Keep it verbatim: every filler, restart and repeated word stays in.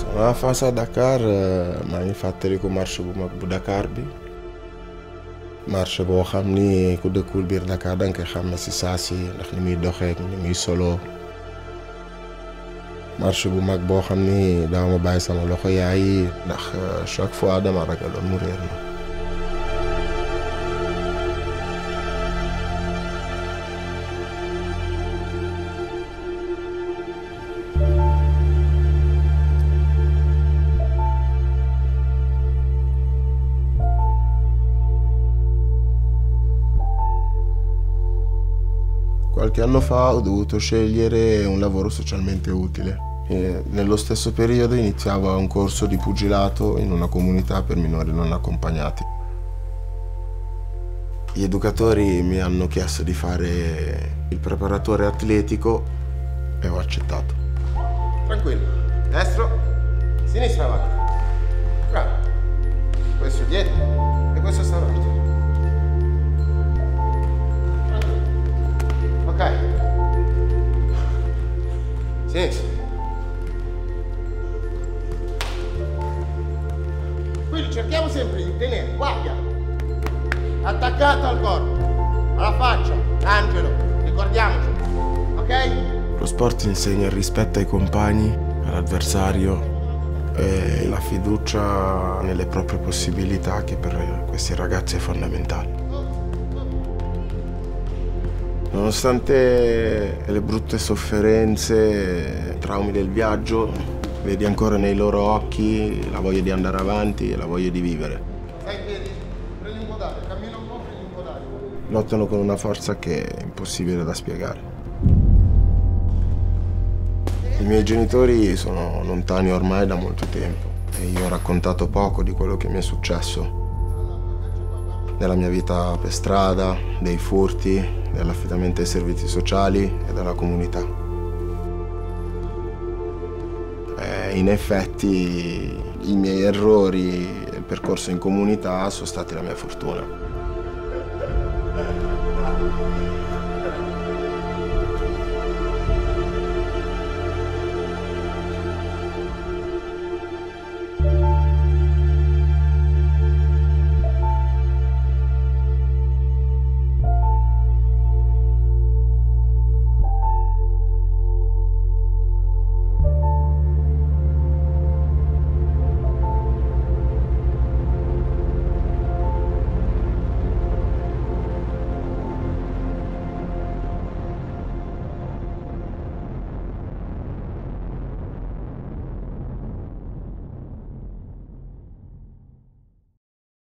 La fase a Dakar, maa ngi fàttaliku marche bu mag bu Dakar bi marche boo xam ni ku dëkkul biir Dakar da nga koy xam ne si saa si ndax ni muy doxee ni muy solo marche bu mag boo xam ni daa ma bàyyi sama loxo yaay ndax chaque fois dama ragaloon mu réer ma. Qualche anno fa ho dovuto scegliere un lavoro socialmente utile e nello stesso periodo iniziavo un corso di pugilato in una comunità per minori non accompagnati. Gli educatori mi hanno chiesto di fare il preparatore atletico e ho accettato. Tranquillo, destro, sinistra avanti. Bravo. Questo dietro e questo sta avanti. Ok. Sinistra. Quindi cerchiamo sempre di tenere, guardia, attaccato al corpo, alla faccia, Angelo, ricordiamoci, ok? Lo sport insegna il rispetto ai compagni, all'avversario e la fiducia nelle proprie possibilità, che per questi ragazzi è fondamentale. Nonostante le brutte sofferenze, i traumi del viaggio, vedi ancora nei loro occhi la voglia di andare avanti e la voglia di vivere. Stai in piedi, prendi un po' d'aria, cammina un po', prendi un po' d'aria. Lottano con una forza che è impossibile da spiegare. I miei genitori sono lontani ormai da molto tempo e io ho raccontato poco di quello che mi è successo nella mia vita per strada, dei furti, dell'affidamento ai servizi sociali e della comunità. E in effetti i miei errori e il percorso in comunità sono stati la mia fortuna.